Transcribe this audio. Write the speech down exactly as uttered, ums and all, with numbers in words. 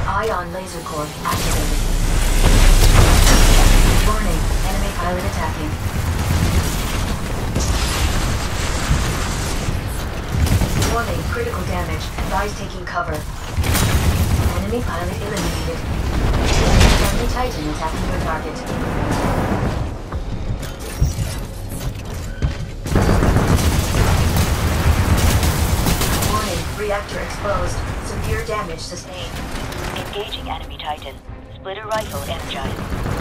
Ion laser core activated. Warning, enemy pilot attacking. Warning, critical damage. Advise taking cover. Enemy pilot eliminated. Enemy Titan attacking your target. Warning, reactor exposed. Severe damage sustained. Engaging enemy Titan. Splitter rifle energized.